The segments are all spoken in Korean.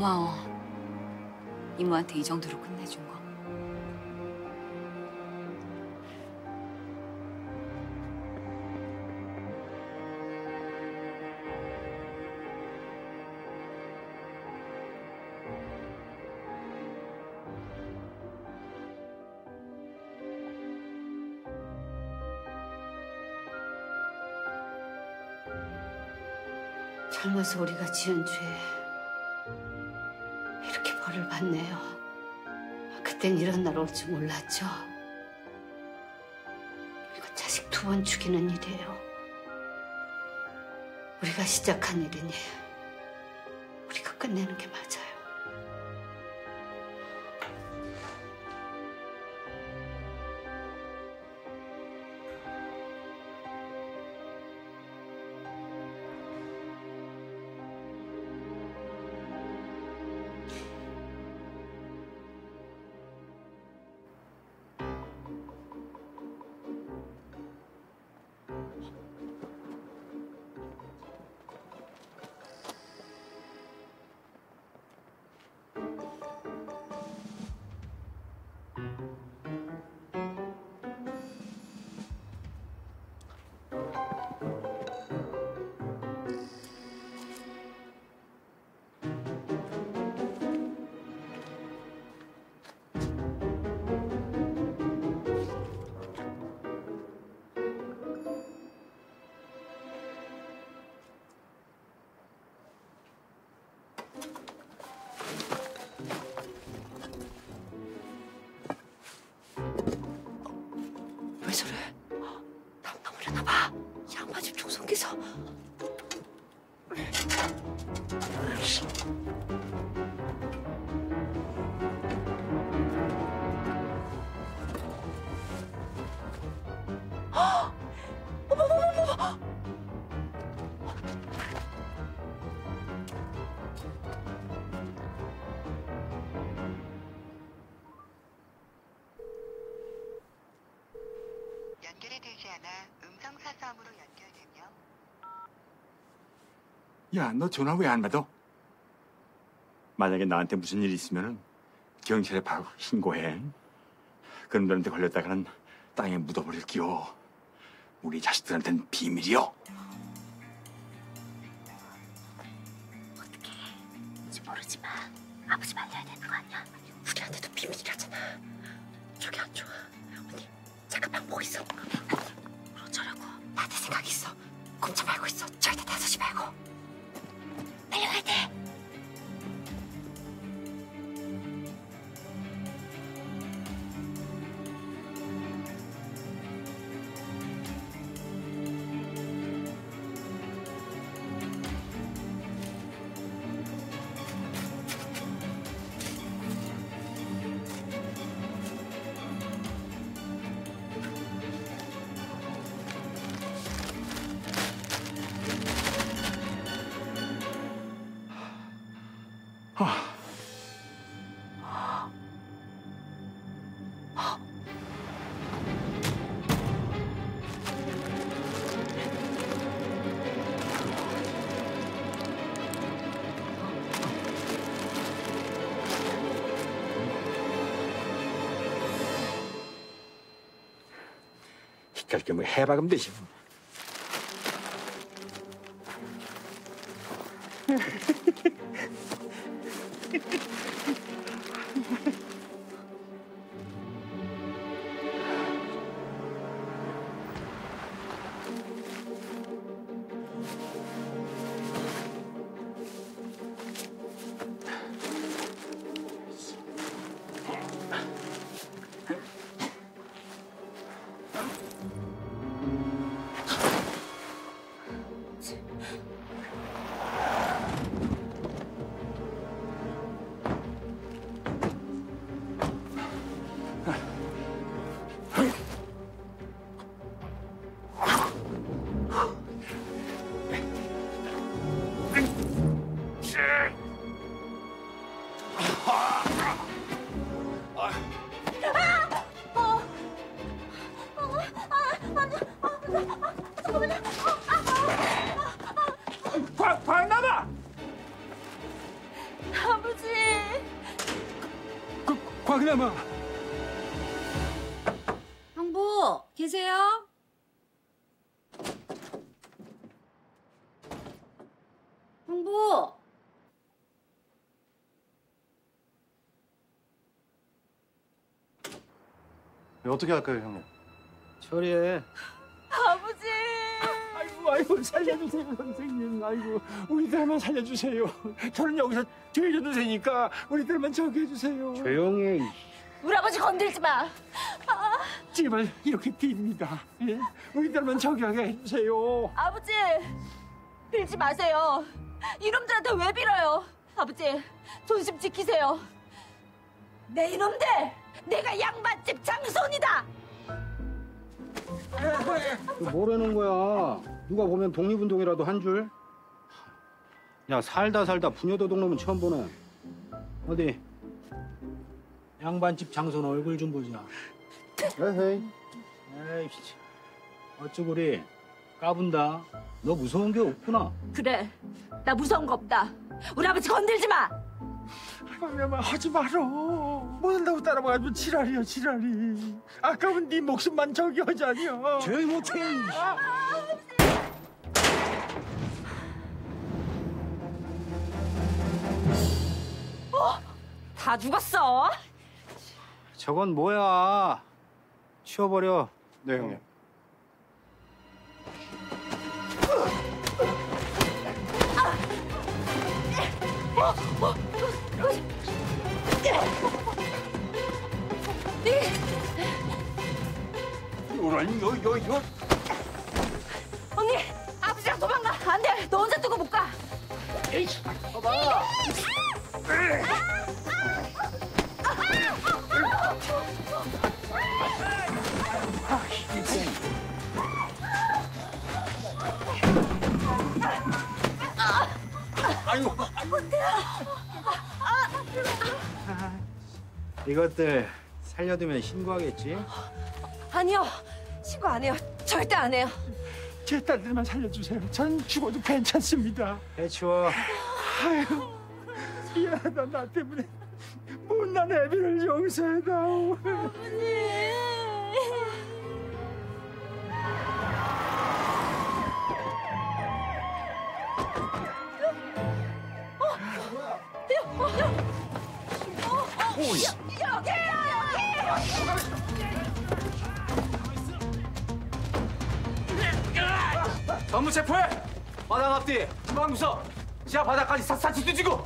고마워. 이모한테 이 정도로 끝내준 거. 젊어서 우리가 지은 죄 이렇게 벌을 받네요. 그땐 이런 날 올 줄 몰랐죠. 이건 자식 2번 죽이는 일이에요. 우리가 시작한 일이니 우리가 끝내는 게 맞아요. 왜 저래? 너무나 봐. 양파 집 총성기서. 어머머머머! 연결이 되지 않아 음성사서함으로 연결되며. 야, 너 전화 왜 안 받아? 만약에 나한테 무슨 일 있으면은 경찰에 바로 신고해. 그놈들한테 걸렸다가는 땅에 묻어버릴게요. 우리 자식들한테는 비밀이요. 어떡해. 이제 모르지 마. 아버지 말려야 되는 거 아니야? 우리한테도 비밀이라잖아. 저기 안 좋아. 언니, 잠깐 방 보고 있어. 어쩌라고? 나한테 생각 있어. 꼼짝 말고 있어. 절대 나서지 말고. 빨리 가야 돼. 갈 겸 해박으면 되지. 아버지. 그나마. 형부 계세요? 형부. 어떻게 할까요, 형님? 처리해. 아버지. 아이고 살려주세요 선생님. 아이고 우리들만 살려주세요. 저는 여기서 죄져도 되니까 우리들만 저기 해주세요. 조용히 해. 우리 아버지 건들지 마. 제발 이렇게 빕니다. 예? 우리들만 저기하게 해주세요. 아버지 빌지 마세요. 이놈들한테 왜 빌어요? 아버지 존심 지키세요. 내 이놈들 내가 양반집 장손이다. 뭐라는 거야? 누가 보면 독립운동이라도 한 줄? 야, 살다 부녀도둑 놈은 처음 보네. 어디? 양반집 장손 얼굴 좀 보자. 에헤이. 에이씨, 어쩌구리 까분다. 너 무서운 게 없구나. 그래 나 무서운 거 없다. 우리 아버지 건들지 마. 그러면 하지 말어. 못한다고 따라와가지고 지랄이야 지랄이. 아까운 네 목숨만 저기 하자니요. 조용히 못해. 다 죽었어. 저건 뭐야? 치워버려. 네, 형님. 요런. 언니 아버지랑 도망가. 안돼 너 혼자 두고 못 가. 이것들 살려두면 신고하겠지? 아니요 신고 안 해요. 절대 안 해요. 제 딸들만 살려주세요. 전 죽어도 괜찮습니다. 해치워. 아유 미안하다. 나 때문에 못난 애비를 용서해다오. 전부 체포해! 마당 앞뒤, 중앙구석, 지하 바닥까지 샅샅이 뒤지고!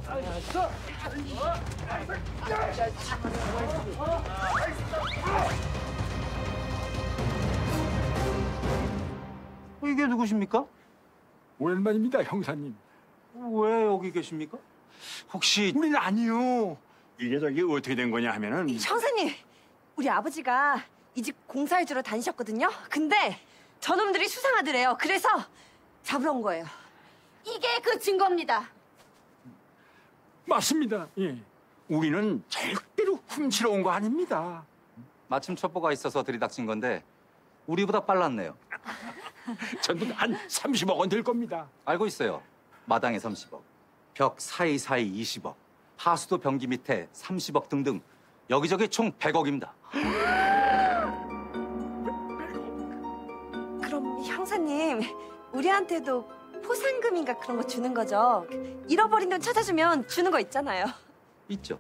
이게 누구십니까? 오랜만입니다 형사님. 왜 여기 계십니까? 혹시 우리는 아니요. 이게 저기 어떻게 된 거냐 하면은 형사님 우리 아버지가 이 집 공사해주러 다니셨거든요. 근데 저놈들이 수상하더래요. 그래서 잡으러 온 거예요. 이게 그 증거입니다. 맞습니다. 예. 우리는 절대로 훔치러 온 거 아닙니다. 마침 첩보가 있어서 들이닥친 건데 우리보다 빨랐네요. 전부 한 30억 원 될 겁니다. 알고 있어요. 마당에 30억, 벽 사이사이 20억, 하수도 변기 밑에 30억 등등 여기저기 총 100억입니다. 그럼 형사님 우리한테도 포상금인가 그런 거 주는 거죠? 잃어버린 돈 찾아주면 주는 거 있잖아요. 있죠.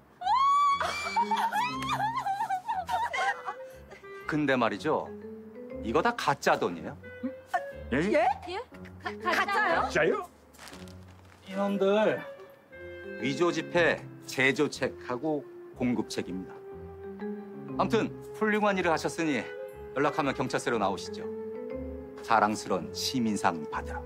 근데 말이죠. 이거 다 가짜 돈이에요. 예? 가짜요? 진짜요? 이놈들 위조 지폐, 제조 책하고 공급 책입니다. 아무튼 훌륭한 일을 하셨으니 연락하면 경찰서로 나오시죠. 자랑스러운 시민상 받으러.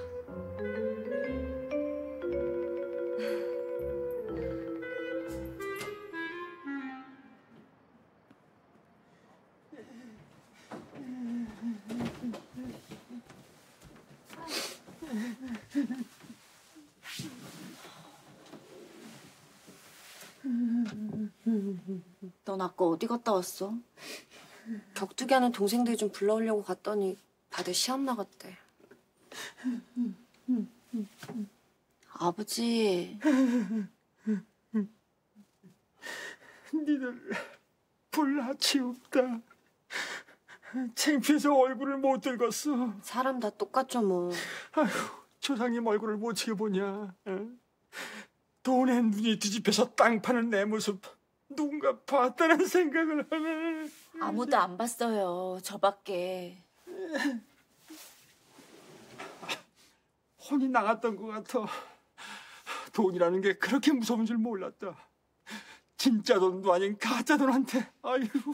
넌 아까 어디 갔다 왔어? 격투기 하는 동생들 좀 불러오려고 갔더니 다들 시험 나갔대. 아버지. 니들 불낯이 없다. 창피해서 얼굴을 못 들겠어. 사람 다 똑같죠 뭐. 아휴, 조상님 얼굴을 못 지켜보냐. 돈에 눈이 뒤집혀서 땅 파는 내 모습 누군가 봤다는 생각을 하네. 아무도 안 봤어요. 저밖에. 혼이 나갔던 것 같아. 돈이라는 게 그렇게 무서운 줄 몰랐다. 진짜 돈도 아닌 가짜 돈한테 아이고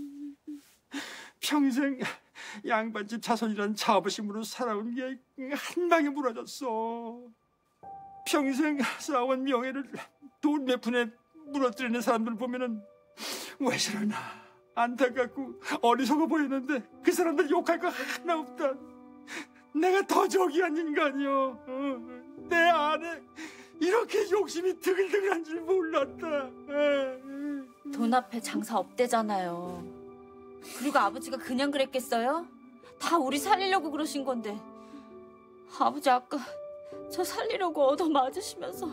평생 양반집 자손이란 자부심으로 살아온 게 한 방에 무너졌어. 평생 쌓아온 명예를 돈 몇 푼에 무너뜨리는 사람들 보면은 왜 저러나 안타깝고 어리석어 보이는데 그 사람들 욕할 거 하나 없다. 내가 더 저기한 인간이여. 내 안에 이렇게 욕심이 드글드글한 줄 몰랐다. 돈 앞에 장사 없대잖아요. 그리고 아버지가 그냥 그랬겠어요? 다 우리 살리려고 그러신 건데. 아버지 아까 저 살리려고 얻어 맞으시면서.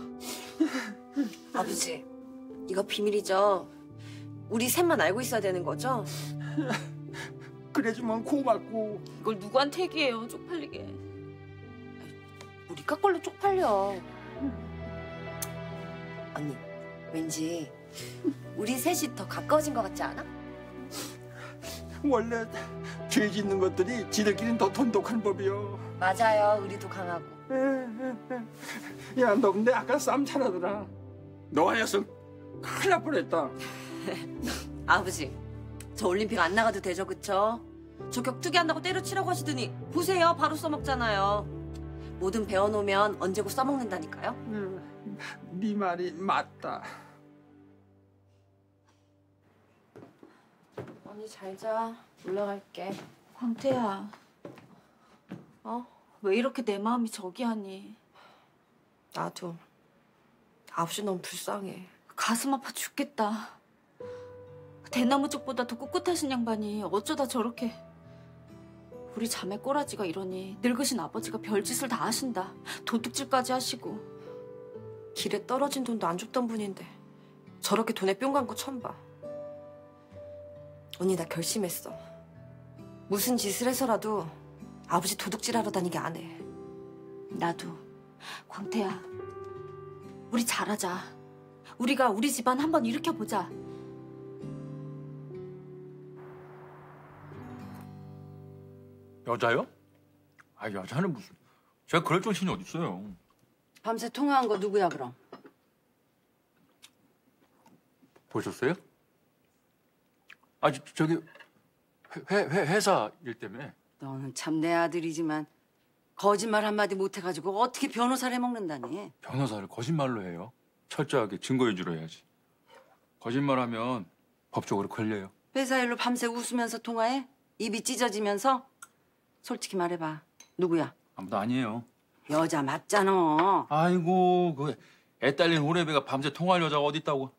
아버지, 이거 비밀이죠? 우리 셋만 알고 있어야 되는 거죠? 그래주면 고맙고. 이걸 누구한테 얘기해요, 쪽팔리게. 우리가 걸로 쪽팔려. 언니, 왠지 우리 셋이 더 가까워진 것 같지 않아? 원래 죄 짓는 것들이 지들끼리는 더 돈독한 법이요. 맞아요, 우리도 강하고. 야, 너 근데 아까 싸움 잘하더라. 너 아니었으면 큰일 날 뻔했다. 아버지, 저 올림픽 안 나가도 되죠, 그쵸? 저 격투기 한다고 때려치라고 하시더니 보세요, 바로 써먹잖아요. 뭐든 배워놓으면 언제고 써먹는다니까요. 네 말이 맞다. 언니 잘 자. 올라갈게. 광태야, 어? 왜 이렇게 내 마음이 저기 하니? 나도. 아버지 너무 불쌍해. 가슴 아파 죽겠다. 대나무 쪽보다 더 꿋꿋하신 양반이 어쩌다 저렇게. 우리 자매 꼬라지가 이러니 늙으신 아버지가 별짓을 다 하신다. 도둑질까지 하시고. 길에 떨어진 돈도 안 줬던 분인데 저렇게 돈에 뿅 간 거 처음 봐. 언니 나 결심했어. 무슨 짓을 해서라도 아버지 도둑질하러 다니게 안 해. 나도. 광태야, 우리 잘하자. 우리가 우리 집안 한번 일으켜보자. 여자요? 아, 여자는 무슨. 제가 그럴 정신이 어딨어요. 밤새 통화한 거 누구야 그럼? 보셨어요? 아, 저기 회사 일 때문에. 너는 참 내 아들이지만 거짓말 한마디 못해가지고 어떻게 변호사를 해먹는다니. 변호사를 거짓말로 해요. 철저하게 증거위주로 해야지. 거짓말하면 법적으로 걸려요. 회사 일로 밤새 웃으면서 통화해? 입이 찢어지면서? 솔직히 말해봐. 누구야? 아무도 아니에요. 여자 맞잖아. 아이고, 그 애 딸린 오래배가 밤새 통화할 여자가 어디 있다고.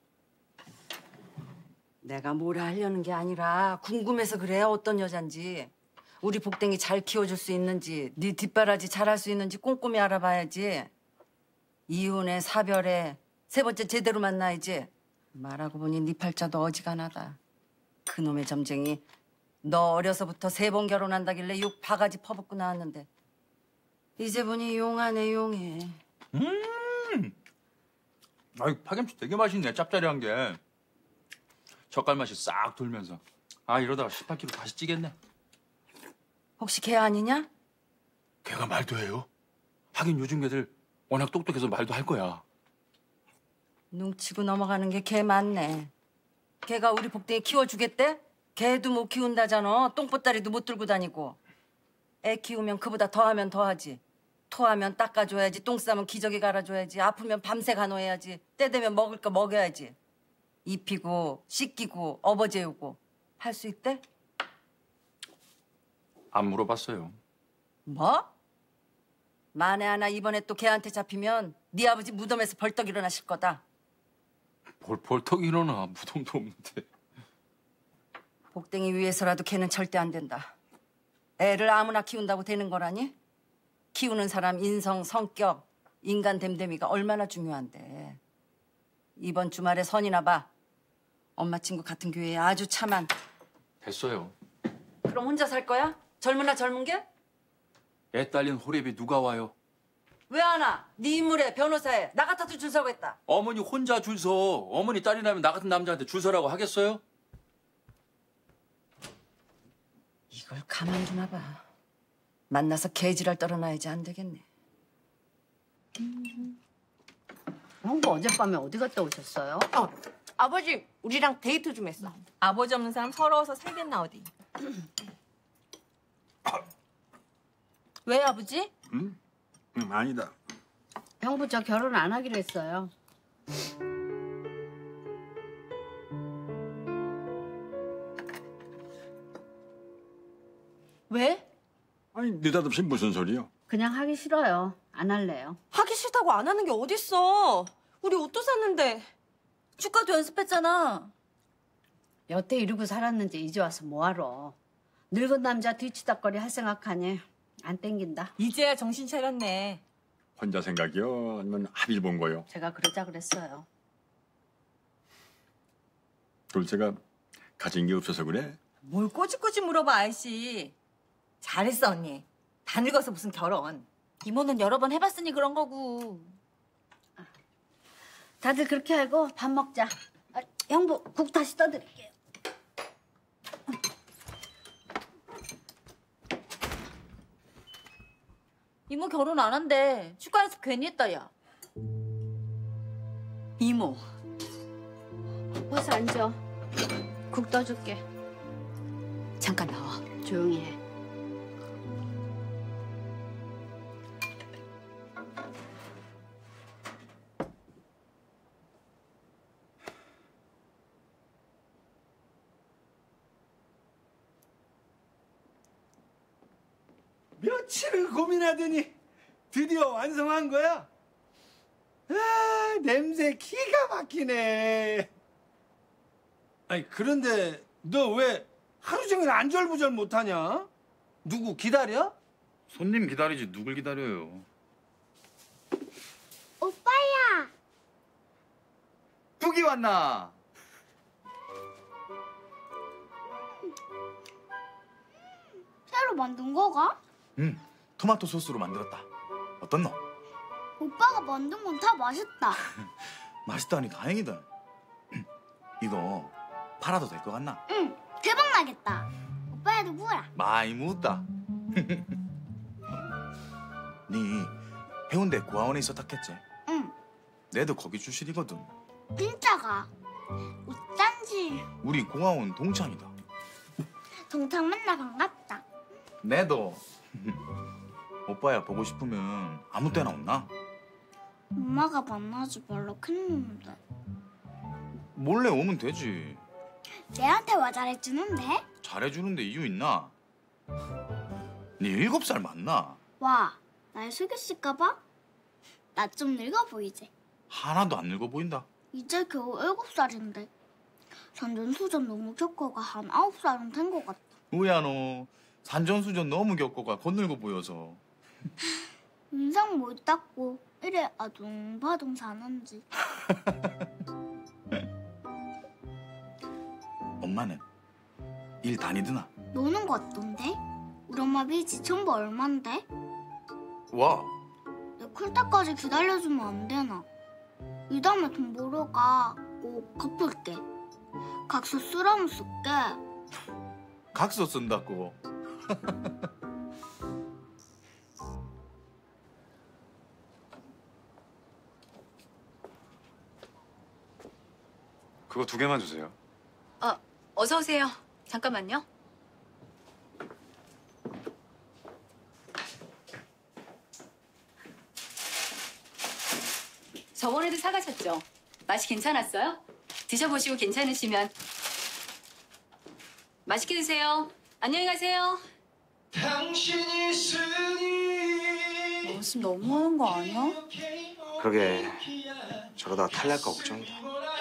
내가 뭐라 하려는 게 아니라 궁금해서 그래. 어떤 여잔지. 우리 복댕이 잘 키워줄 수 있는지, 네 뒷바라지 잘할 수 있는지 꼼꼼히 알아봐야지. 이혼해, 사별해, 세 번째 제대로 만나야지. 말하고 보니 네 팔자도 어지간하다. 그놈의 점쟁이 너 어려서부터 3번 결혼한다길래 욕 바가지 퍼붓고 나왔는데 이제 보니 용하네 용해. 아이, 파김치 되게 맛있네. 짭짜리한 게. 젓갈 맛이 싹 돌면서. 아, 이러다가 18kg 다시 찌겠네. 혹시 걔 아니냐? 걔가 말도 해요? 하긴 요즘 애들 워낙 똑똑해서 말도 할 거야. 눈치고 넘어가는 게 걔 맞네. 걔가 우리 복댕이 키워주겠대? 걔도 못 키운다잖아. 똥보따리도 못 들고 다니고. 애 키우면 그보다 더하면 더하지. 토하면 닦아줘야지. 똥 싸면 기저귀 갈아줘야지. 아프면 밤새 간호해야지. 때 되면 먹을 거 먹여야지. 입히고 씻기고 업어재우고. 할 수 있대? 안 물어봤어요. 뭐? 만에 하나 이번에 또 걔한테 잡히면 네 아버지 무덤에서 벌떡 일어나실 거다. 벌떡 일어나. 무덤도 없는데. 복댕이 위해서라도 걔는 절대 안 된다. 애를 아무나 키운다고 되는 거라니? 키우는 사람 인성, 성격, 인간 됨됨이가 얼마나 중요한데. 이번 주말에 선이나 봐. 엄마 친구 같은 교회에 아주 참한. 됐어요. 그럼 혼자 살 거야? 젊으나 젊은 게? 애 딸린 호랩이 누가 와요? 왜 안 와? 네 인물에 변호사에 나 같아도 줄 서고 했다. 어머니 혼자 줄 서. 어머니 딸이라면 나 같은 남자한테 줄 서라고 하겠어요? 이걸 가만 두나 봐. 만나서 개지랄 떨어놔야지 안 되겠네. 형부 어젯밤에 어디 갔다 오셨어요? 아버지 우리랑 데이트 좀 했어. 아버지 없는 사람 서러워서 살겠나 어디. 왜 아버지? 아니다. 형부 저 결혼 안 하기로 했어요. 왜? 아니 느닷없이 무슨 소리요? 그냥 하기 싫어요. 안 할래요. 하기 싫다고 안 하는 게 어딨어. 우리 옷도 샀는데. 축가도 연습했잖아. 여태 이러고 살았는지 이제 와서 뭐하러. 늙은 남자 뒤치다거리 할 생각하니 안 땡긴다. 이제야 정신 차렸네. 혼자 생각이요? 아니면 합의를 본 거요? 제가 그러자 그랬어요. 둘째가 가진 게 없어서 그래? 뭘 꼬집꼬집 물어봐 아이씨. 잘했어 언니. 다 늙어서 무슨 결혼. 이모는 여러 번 해봤으니 그런 거고. 다들 그렇게 알고 밥 먹자. 형부 국 다시 떠드릴게요. 이모 결혼 안 한대. 축가 연습 괜히 했다 야. 이모. 어서 앉아. 국 떠줄게. 잠깐 나와. 조용히 해. 며칠을 고민하더니 드디어 완성한 거야? 아, 냄새 기가 막히네. 아니, 그런데 너 왜 하루 종일 안절부절 못하냐? 누구 기다려? 손님 기다리지 누굴 기다려요. 오빠야. 뚝이 왔나? 새로 만든 거가? 응, 토마토 소스로 만들었다. 어떻노? 오빠가 만든 건 다 맛있다. 맛있다니 다행이다. 이거 팔아도 될 것 같나? 응, 대박 나겠다. 오빠야도 구워라. 많이 묻다. 네 해운대 고아원에 있었다겠지? 응, 내도 거기 출신이거든. 진짜가. 어쩐지 우리 고아원 동창이다. 동창 맨날 반갑다. 내도 오빠야 보고 싶으면 아무 때나 온나? 엄마가 만나지 말라 했는데. 몰래 오면 되지. 내한테 와 잘해주는데? 잘해주는데 이유 있나? 네 7살 맞나? 와, 날 속였을까봐? 나 좀 늙어 보이지? 하나도 안 늙어 보인다. 이제 겨우 7살인데 산전수전 너무 겪어가 한 9살은 된 것 같다. 우야 너 산전수전 너무 겪어가 겉늙어 보여서. 인상 못 닦고 이래 아둥바둥 사는지. 엄마는 일 다니드나? 노는 거 같던데? 우리 엄마 빚이 전부 얼만데? 와, 내 클 때까지 기다려주면 안 되나? 이 다음에 돈 벌어가 꼭 갚을게. 각서 쓰라면 쓸게. 각서 쓴다고. 그거 2개만 주세요. 어서 오세요. 잠깐만요. 저번에도 사가셨죠? 맛이 괜찮았어요? 드셔보시고 괜찮으시면 맛있게 드세요. 안녕히 가세요. 당신이 쓰니 무슨 너무하는 거 아니야? 그러게 저러다 탈날까 걱정이다.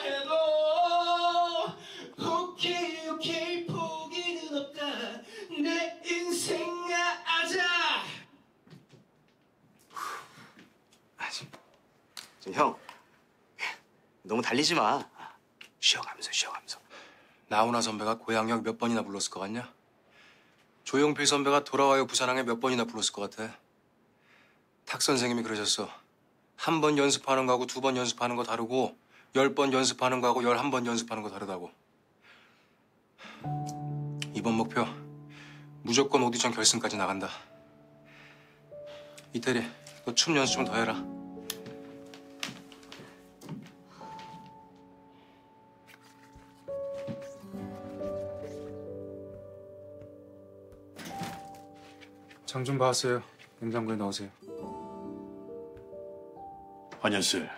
오케이 포기는 없다. 내 인생 아자. 형 너무 달리지 마. 쉬어가면서. 나훈아 선배가 고향역 몇 번이나 불렀을 것 같냐? 조용필 선배가 돌아와요 부산항에 몇 번이나 불렀을 것 같아? 탁 선생님이 그러셨어. 한 번 연습하는 거하고 2번 연습하는 거 다르고 10번 연습하는 거하고 11번 연습하는 거 다르다고. 이번 목표 무조건 오디션 결승까지 나간다. 이태리, 너 춤 연습 좀 더 해라. 장 좀 봐왔어요. 냉장고에 넣으세요. 안녕하세요.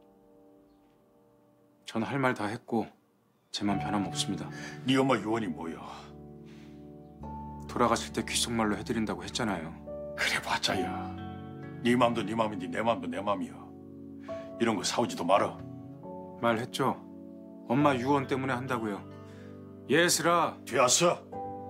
전 할 말 다 했고 제 맘 변함없습니다. 네 엄마 유언이 뭐야? 돌아가실 때 귓속말로 해드린다고 했잖아요. 그래 봤자야. 네 맘도 네 맘인데 내 맘도 내 맘이야. 이런 거 사오지도 마라. 말했죠. 엄마 유언 때문에 한다고요. 예슬아. 되었어.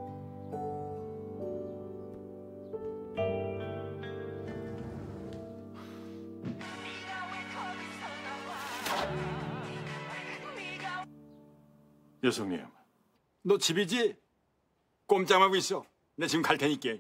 여성님. 너 집이지? 꼼짝하고 있어. 나 지금 갈 테니까.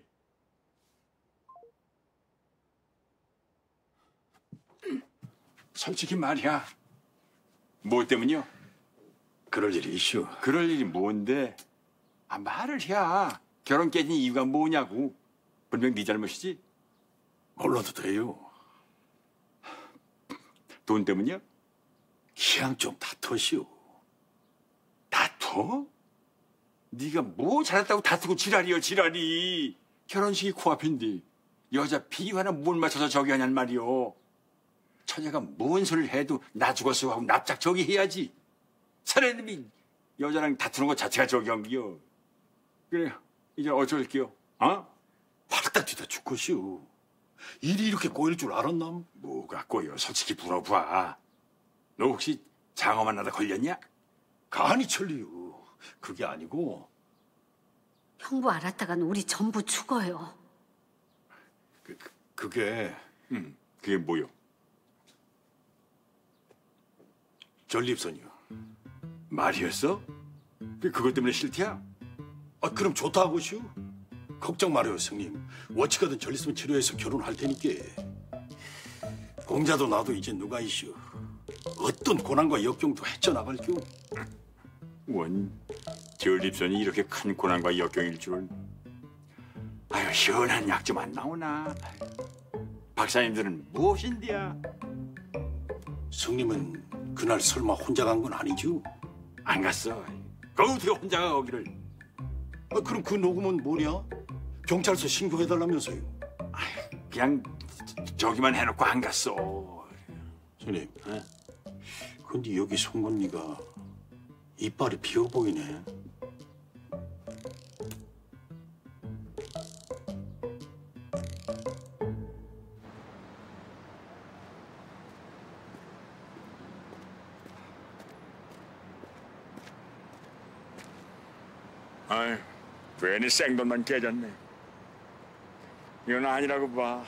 솔직히 말이야. 뭐 때문이요? 그럴 일이 있슈. 그럴 일이 뭔데? 말을 해야. 결혼 깨진 이유가 뭐냐고. 분명 네 잘못이지? 몰라도 돼요. 돈 때문이야? 그냥 좀 다투시오. 다투? 네가 뭐 잘했다고 다투고 지랄이여 지랄이. 결혼식이 코앞인데 여자 비유 하나 못 맞춰서 저기 하냔 말이오. 처녀가 뭔 소리를 해도 나 죽었어 하고 납작 저기 해야지. 사내님이 여자랑 다투는 것 자체가 저기 한기요. 그래 이제 어쩔게요. 어? 팔딱 뒤다 죽겠시오. 일이 이렇게 꼬일 줄 알았나? 뭐가 꼬여. 솔직히 물어봐. 너 혹시 장어 만나다 걸렸냐? 간이 천리요. 그게 아니고. 형부 알았다간 우리 전부 죽어요. 그게. 그게 뭐요? 전립선이요. 말이었어? 그것 때문에 싫대야? 그럼 좋다 하고시오. 걱정 말아요, 형님. 어찌가든 전립선 치료해서 결혼할 테니까. 공자도 나도 이제 누가 이시오. 어떤 고난과 역경도 헤쳐나갈 겸. 원, 전립선이 이렇게 큰 고난과 역경일 줄은. 아유, 시원한 약 좀 안 나오나. 박사님들은 무엇인데야? 성님은 그날 설마 혼자 간 건 아니죠? 안 갔어. 어떻게 혼자 가 거기를? 그럼 그 녹음은 뭐냐? 경찰서 신고해달라면서요. 그냥 저기만 해놓고 안 갔어. 선생님, 근데 여기 송건니가 이빨이 비어 보이네. 아유, 괜히 생돈만 깨졌네. 이건 아니라고 봐.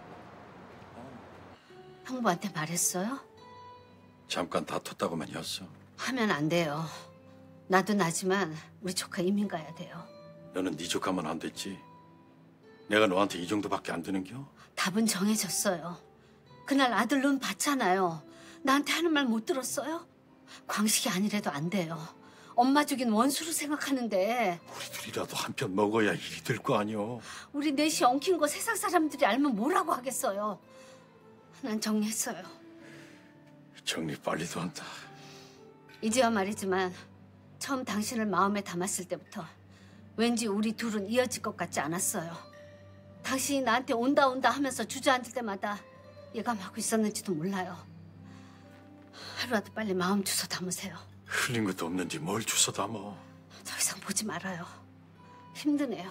형부한테 말했어요? 잠깐 다퉜다고만 했어. 하면 안 돼요. 나도 나지만 우리 조카 이민 가야 돼요. 너는 네 조카만 안 됐지. 내가 너한테 이 정도밖에 안 되는겨? 답은 정해졌어요. 그날 아들 눈 봤잖아요. 나한테 하는 말 못 들었어요? 광식이 아니래도 안 돼요. 엄마 죽인 원수로 생각하는데. 우리 둘이라도 한 편 먹어야 일이 될 거 아니오. 우리 넷이 엉킨 거 세상 사람들이 알면 뭐라고 하겠어요. 난 정리했어요. 정리 빨리도 한다. 이제야 말이지만 처음 당신을 마음에 담았을 때부터 왠지 우리 둘은 이어질 것 같지 않았어요. 당신이 나한테 온다 하면서 주저앉을 때마다 예감하고 있었는지도 몰라요. 하루라도 빨리 마음 주워 담으세요. 흘린 것도 없는데 뭘 주워 담어. 더 이상 보지 말아요. 힘드네요.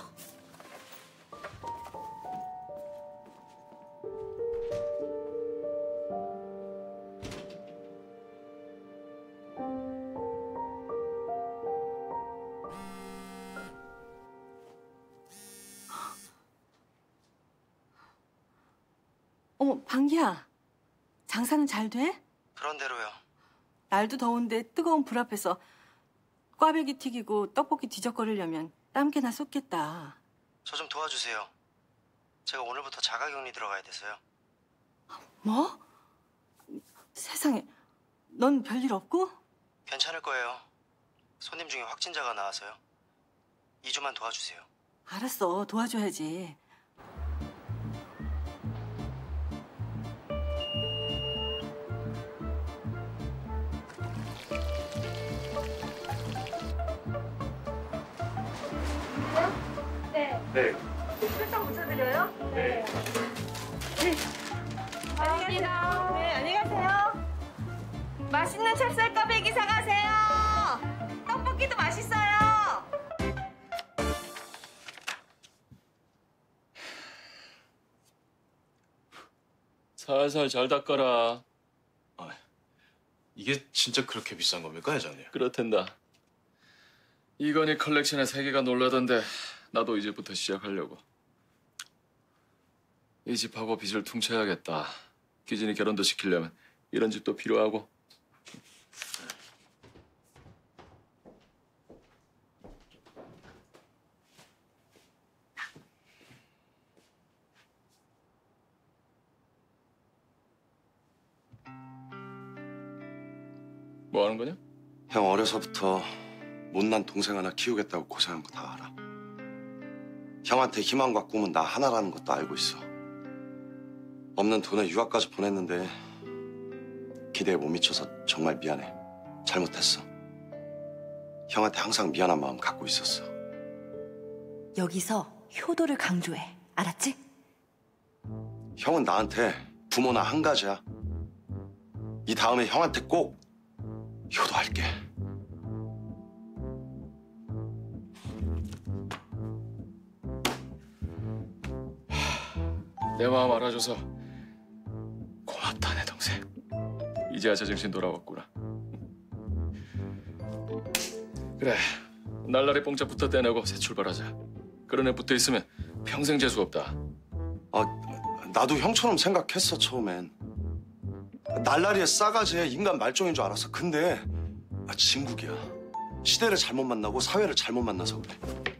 어머, 방기야. 장사는 잘 돼? 그런 대로요. 날도 더운데 뜨거운 불 앞에서 꽈배기 튀기고 떡볶이 뒤적거리려면 땀개나 쏟겠다. 저 좀 도와주세요. 제가 오늘부터 자가격리 들어가야 돼서요. 뭐? 세상에, 넌 별일 없고? 괜찮을 거예요. 손님 중에 확진자가 나와서요. 2주만 도와주세요. 알았어, 도와줘야지. 네. 술상 붙여드려요? 네. 안녕히 가세요. 네, 안녕히 가세요. 맛있는 찹쌀 꽈배기 사가세요. 떡볶이도 맛있어요. 살살 잘 닦아라. 이게 진짜 그렇게 비싼 겁니까, 회장님? 그렇단다. 이건희 컬렉션의 세계가 놀라던데 나도 이제부터 시작하려고. 이 집하고 빚을 퉁쳐야겠다. 기진이 결혼도 시키려면 이런 집도 필요하고. 뭐 하는 거냐? 형 어려서부터 못난 동생 하나 키우겠다고 고생한 거 다 알아. 형한테 희망과 꿈은 나 하나라는 것도 알고 있어. 없는 돈에 유학까지 보냈는데 기대에 못 미쳐서 정말 미안해. 잘못했어. 형한테 항상 미안한 마음 갖고 있었어. 여기서 효도를 강조해. 알았지? 형은 나한테 부모나 한 가지야. 이 다음에 형한테 꼭 효도할게. 내 마음 알아줘서 고맙다, 내 동생. 이제야 제정신 돌아왔구나. 그래, 날라리 뽕짝부터 떼내고 새 출발하자. 그런 애 붙어있으면 평생 재수 없다. 나도 형처럼 생각했어, 처음엔. 날라리의 싸가지에 인간 말종인 줄 알았어. 근데 진국이야. 시대를 잘못 만나고 사회를 잘못 만나서 그래.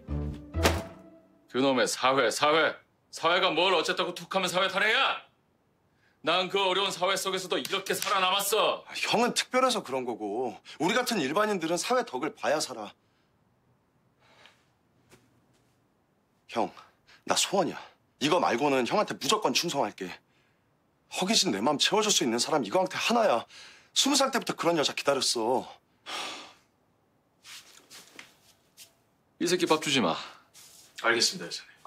그놈의 사회가 뭘 어쨌다고 툭하면 사회 탄핵이야? 난 그 어려운 사회 속에서도 이렇게 살아남았어. 형은 특별해서 그런 거고 우리 같은 일반인들은 사회 덕을 봐야 살아. 형, 나 소원이야. 이거 말고는 형한테 무조건 충성할게. 허기진 내 마음 채워줄 수 있는 사람 이거한테 하나야. 20살 때부터 그런 여자 기다렸어. 이 새끼 밥 주지 마. 알겠습니다, 회장님.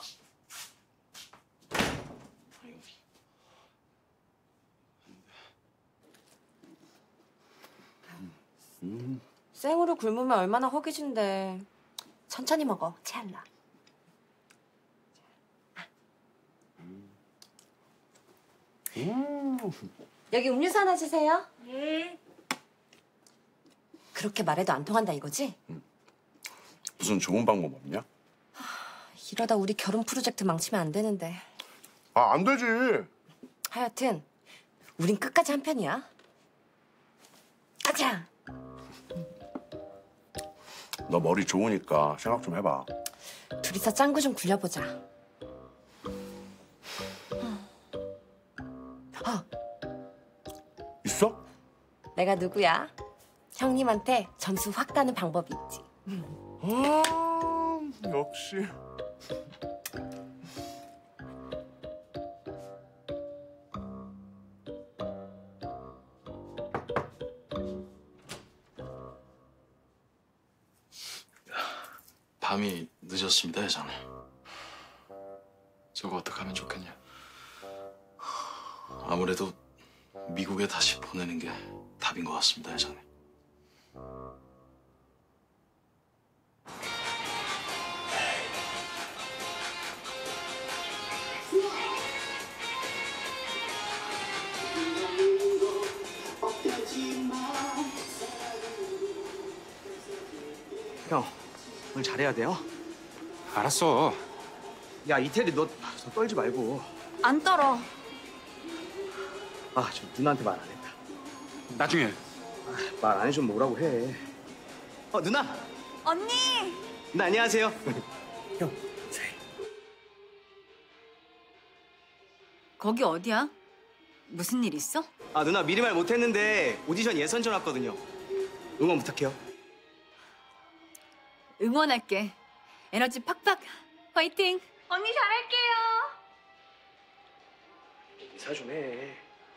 생으로 굶으면 얼마나 허기진데. 천천히 먹어, 체할라. 여기 음료수 하나 주세요. 네. 그렇게 말해도 안 통한다 이거지? 무슨 좋은 방법 없냐? 이러다 우리 결혼 프로젝트 망치면 안 되는데. 안 되지. 하여튼 우린 끝까지 한 편이야. 가자. 너 머리 좋으니까 생각 좀 해봐. 둘이서 짱구 좀 굴려보자. 있어? 내가 누구야? 형님한테 점수 확 따는 방법이 있지. 역시. 밤이 늦었습니다, 회장님. 저거 어떡하면 좋겠냐? 아무래도 미국에 다시 보내는 게 답인 것 같습니다, 회장님. 형, 오늘 잘해야 돼요. 알았어. 야, 이태리 너 떨지 말고. 안 떨어. 저 누나한테 말 안 했다. 나중에. 말 안 해주면 뭐라고 해. 누나! 언니! 네, 안녕하세요. 거기 어디야? 무슨 일 있어? 아, 누나 미리 말 못했는데 오디션 예선전 왔거든요. 응원 부탁해요. 응원할게. 에너지 팍팍. 화이팅! 언니 잘할게요. 인사 좀 해.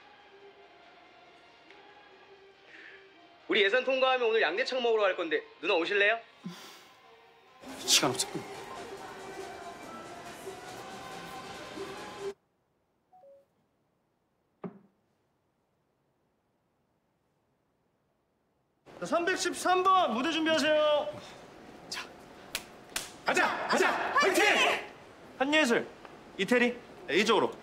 우리 예선 통과하면 오늘 양대창 먹으러 갈 건데 누나 오실래요? 시간 없어. 자, 313번 무대 준비하세요. 가자! 가자! 화이팅! 한예슬, 이태리, 이쪽으로.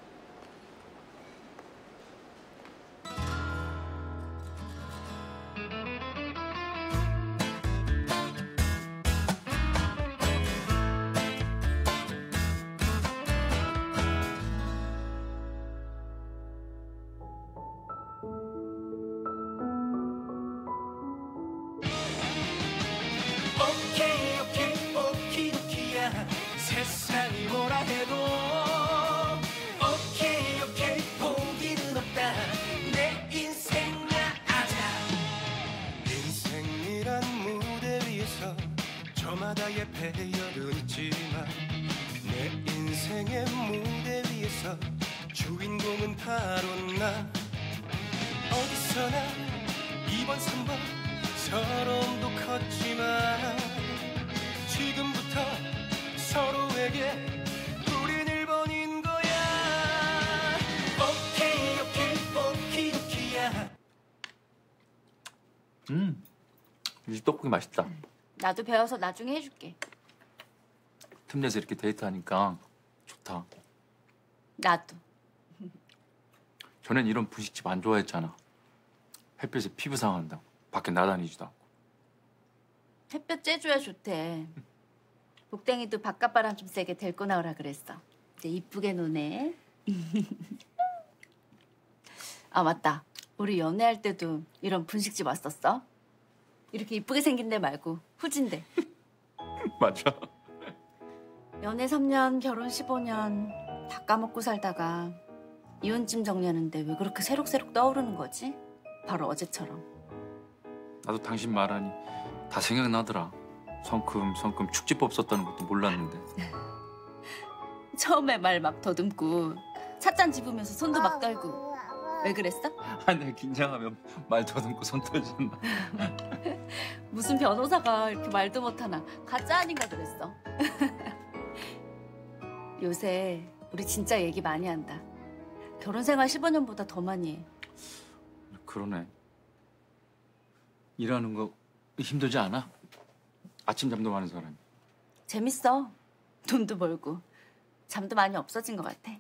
오케이 오케이 오키도키야 세상이 뭐라 해도 오케이 오케이 포기는 없다 내 인생야 아자 인생이란 무대 위에서 저마다의 배열은 있지만 내 인생의 무대 위에서 주인공은 바로 나 어디서나 2번 3번 서러움도 컸지만 지금부터 서로에게 우린 1번인 거야 오케이 오케이 오키도키야 이 떡볶이 맛있다. 나도 배워서 나중에 해줄게. 틈내서 이렇게 데이트하니까 좋다. 나도. 전엔 이런 분식집 안 좋아했잖아. 햇볕에 피부 상한다고. 밖에 나다니지도 않고. 햇볕 쬐줘야 좋대. 복댕이도 바깥바람 좀 세게 데리고 나오라 그랬어. 이제 이쁘게 노네. 아 맞다. 우리 연애할 때도 이런 분식집 왔었어? 이렇게 이쁘게 생긴 데 말고 후진데. 맞아. 연애 3년, 결혼 15년 다 까먹고 살다가 이혼쯤 정리하는데 왜 그렇게 새록새록 떠오르는 거지? 바로 어제처럼. 나도 당신 말하니 다 생각나더라. 성큼 축지법 썼다는 것도 몰랐는데. 처음에 말 막 더듬고 찻잔 집으면서 손도 막 떨고. 왜 그랬어? 아, 내가 긴장하면 말 더듬고 손 터진다. 무슨 변호사가 이렇게 말도 못하나. 가짜 아닌가 그랬어. 요새 우리 진짜 얘기 많이 한다. 결혼 생활 15년보다 더 많이 해. 그러네. 일하는 거 힘들지 않아? 아침 잠도 많은 사람이. 재밌어. 돈도 벌고 잠도 많이 없어진 것 같아.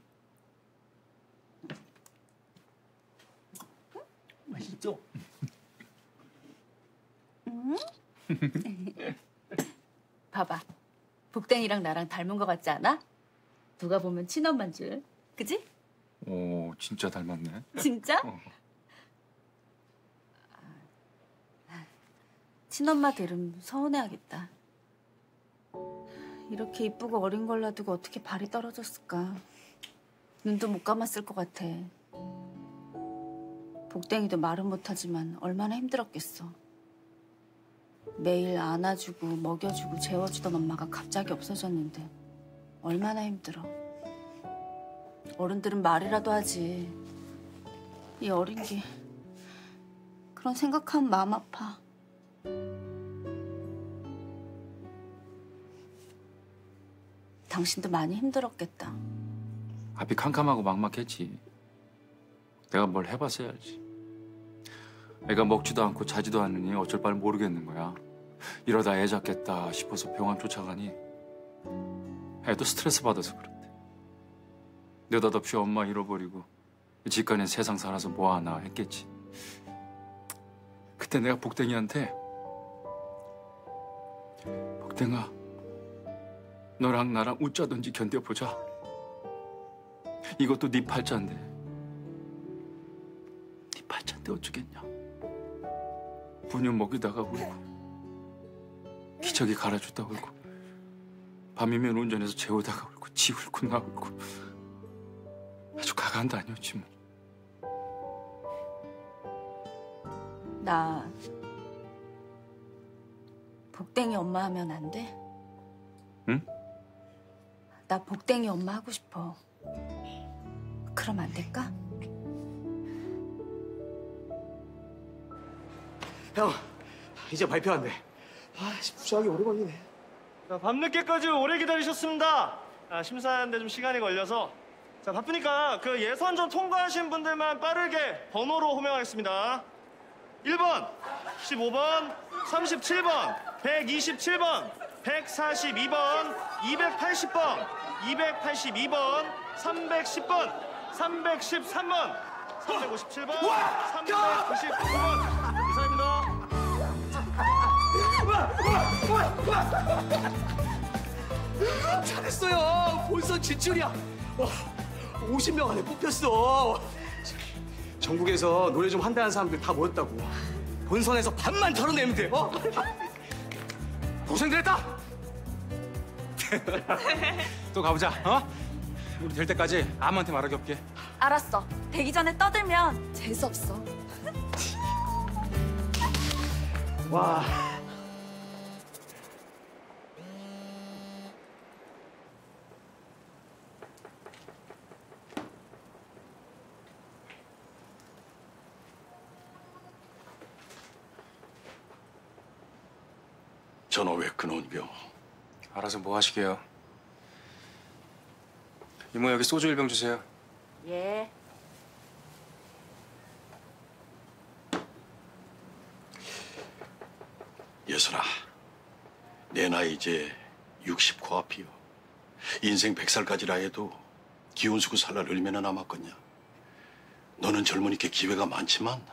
맛있죠? 봐봐. 복댕이랑 나랑 닮은 것 같지 않아? 누가 보면 친엄마인 줄. 그지? 오, 진짜 닮았네. 진짜? 친엄마 들으면 서운해하겠다. 이렇게 이쁘고 어린 걸 놔두고 어떻게 발이 떨어졌을까. 눈도 못 감았을 것 같아. 복댕이도 말은 못하지만 얼마나 힘들었겠어. 매일 안아주고 먹여주고 재워주던 엄마가 갑자기 없어졌는데 얼마나 힘들어. 어른들은 말이라도 하지. 이 어린 게 그런 생각하면 마음 아파. 당신도 많이 힘들었겠다. 앞이 캄캄하고 막막했지. 내가 뭘 해봤어야지. 애가 먹지도 않고 자지도 않으니 어쩔 바를 모르겠는 거야. 이러다 애 잡겠다 싶어서 병원 쫓아가니 애도 스트레스 받아서 그렇대. 느닷없이 엄마 잃어버리고 집간에 세상 살아서 뭐하나 했겠지. 그때 내가 복댕이한테 복댕아 너랑 나랑 웃자든지 견뎌보자. 이것도 네 팔자인데. 네 팔자인데 어쩌겠냐. 분유 먹이다가 울고 기저귀 갈아줬다 울고 밤이면 운전해서 재우다가 울고 지 울고 나 울고 아주 가관도 아니었지 뭐. 나 복댕이 엄마 하면 안 돼? 응? 나 복댕이 엄마 하고 싶어. 그럼 안 될까? 형, 이제 발표한대. 부상이 오래 걸리네. 자, 밤늦게까지 오래 기다리셨습니다. 심사하는데 좀 시간이 걸려서. 자, 바쁘니까 그 예선전 통과하신 분들만 빠르게 번호로 호명하겠습니다. 1번, 15번, 37번, 127번, 142번, 280번, 282번, 310번, 313번, 357번, 399번. 이상입니다. 잘했어요. 본선 진출이야. 와, 50명 안에 뽑혔어. 전국에서 노래 좀 한다는 사람들 다 모였다고. 본선에서 반만 털어내면 돼. 고생들 했다. 또 가보자. 어? 우리 될 때까지 아무한테 말하기 없게. 알았어. 되기 전에 떠들면 재수없어. 와. 전화 왜 끊어온겨? 알아서 뭐 하시게요? 이모 여기 소주 1병 주세요. 예. 예선아, 내 나이 이제 60 코앞이요. 인생 100살까지라 해도 기운 쓰고 살 날 얼마나 남았겠냐. 너는 젊으니까 기회가 많지만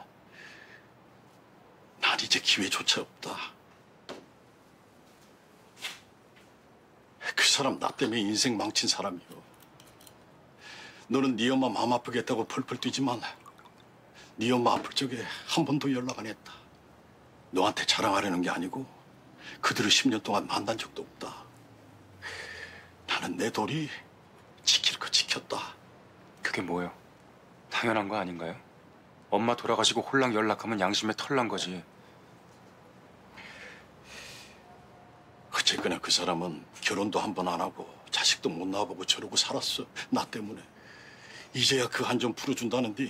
난 이제 기회조차 없다. 그 사람 나 때문에 인생 망친 사람이요. 너는 네 엄마 마음 아프겠다고 펄펄 뛰지만 네 엄마 아플 적에 한 번도 연락 안 했다. 너한테 자랑하려는 게 아니고 그들을 10년 동안 만난 적도 없다. 나는 내 도리 지킬 거 지켰다. 그게 뭐예요? 당연한 거 아닌가요? 엄마 돌아가시고 홀랑 연락하면 양심에 털난 거지. 어쨌거나 그 사람은 결혼도 한 번 안 하고 자식도 못 낳아보고 저러고 살았어. 나 때문에. 이제야 그 한 점 풀어준다는데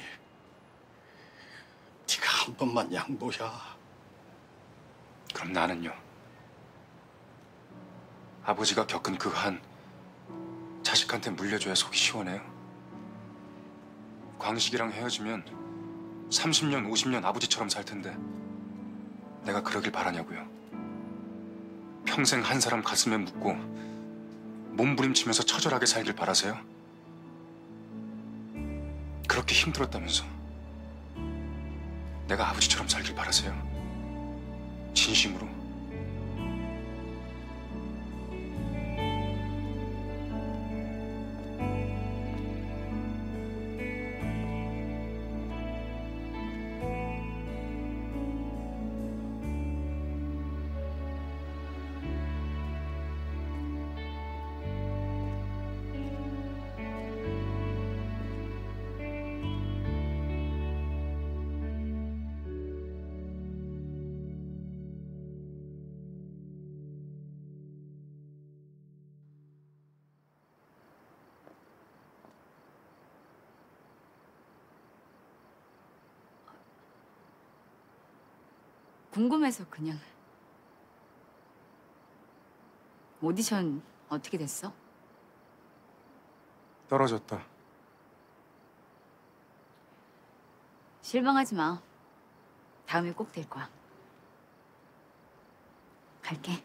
네가 한 번만 양보야. 그럼 나는요? 아버지가 겪은 그 한 자식한테 물려줘야 속이 시원해요? 광식이랑 헤어지면 30년, 50년 아버지처럼 살 텐데 내가 그러길 바라냐고요? 평생 한 사람 가슴에 묻고 몸부림치면서 처절하게 살길 바라세요? 그렇게 힘들었다면서 내가 아버지처럼 살길 바라세요? 진심으로? 궁금해서 그냥. 오디션 어떻게 됐어? 떨어졌다. 실망하지 마. 다음에 꼭 될 거야. 갈게.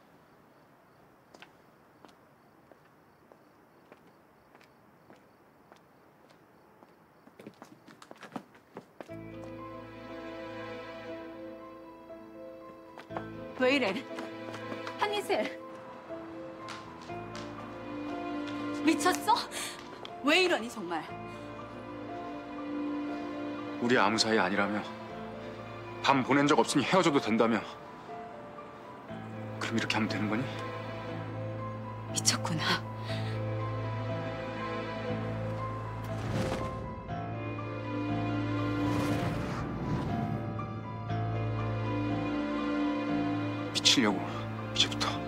왜 이래? 한이슬. 미쳤어? 왜 이러니 정말? 우리 아무 사이 아니라며 밤 보낸 적 없으니 헤어져도 된다며 그럼 그럼 이렇게 하면 되는 거니? 미쳤구나. 미치려고 이제부터.